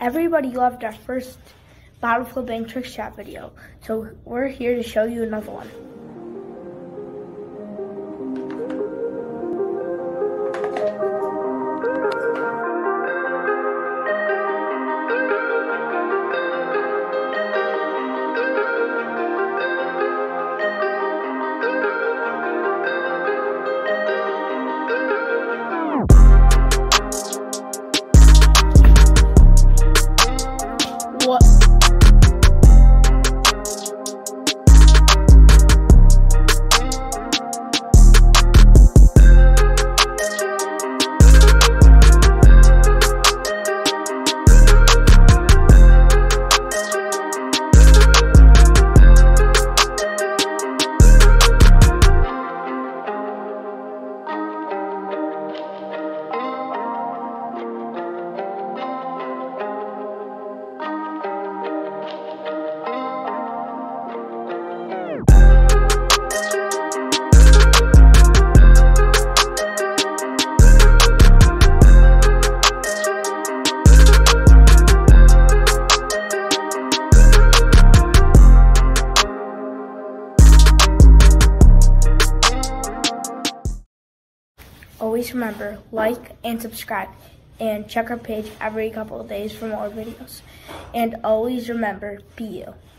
Everybody loved our first bottle flipping trick shot video, so we're here to show you another one. What? Always remember, like and subscribe, and check our page every couple of days for more videos. And always remember, be you.